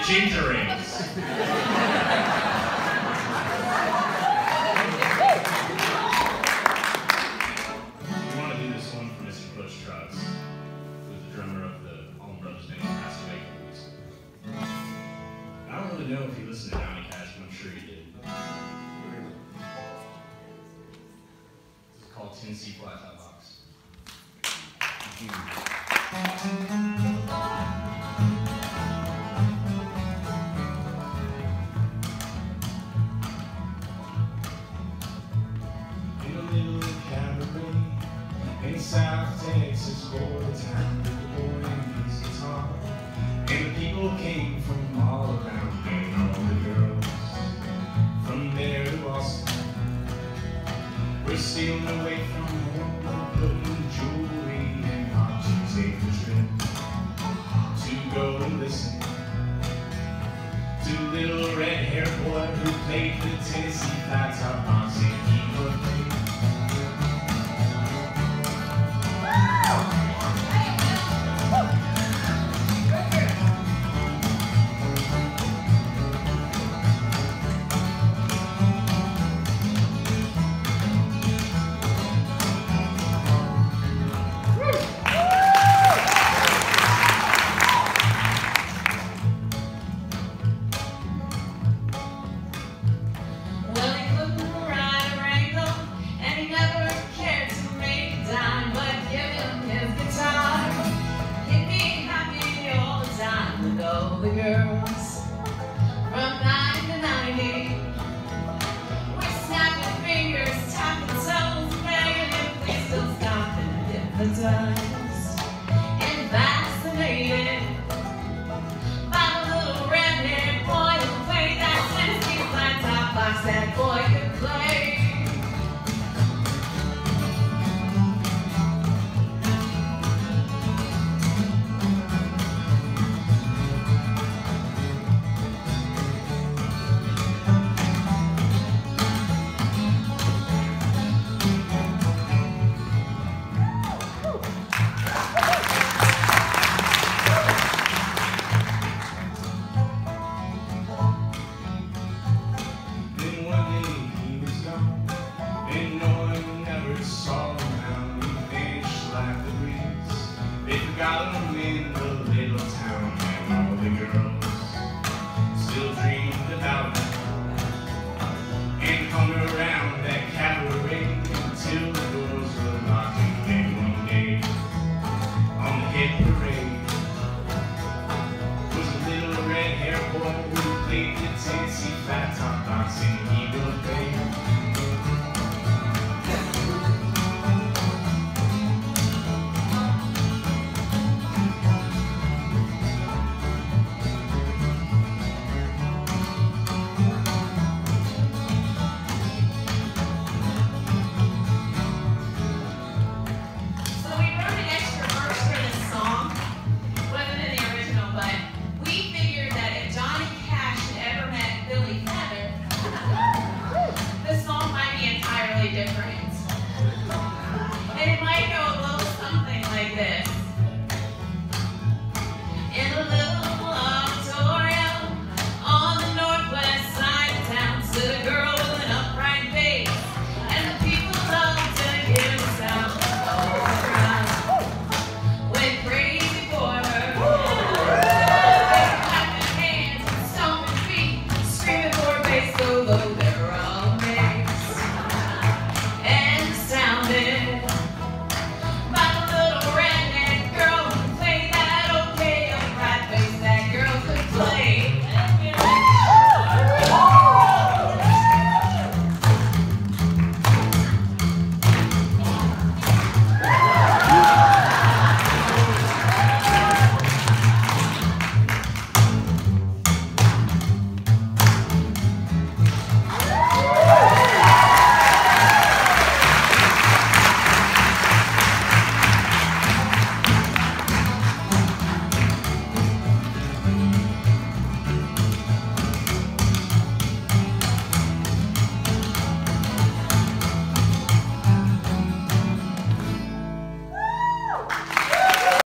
ginger rings. We want to do this one for Mr. Butch Trucks, who's the drummer of the Allman Brothers band, who passed away recently. I don't really know if he listened to Johnny Cash, but I'm sure he did. This is called Tennessee Flattop Box. Thank you. South Texas for a town with the boy and his guitar. And the people came from all around, and all the girls from there to Austin were stealing away from home, putting jewelry and hot to take the trip to go and listen to little red-haired boy who played the Tennessee Flattop Box and keyboard play. The girls from 9 to 90, we're snapping fingers, tapping toes, begging if we still stopping, hypnotized and fascinated by the little redhead boy who played that Tennessee Flattop Box that boy could play. Got him in the little town, and all the girls still dreamed about him and hung around that cabaret until the doors were locked. And then one day on the hit parade was a little red-haired boy who played the Tennessee Flattop Box and he would play. Different.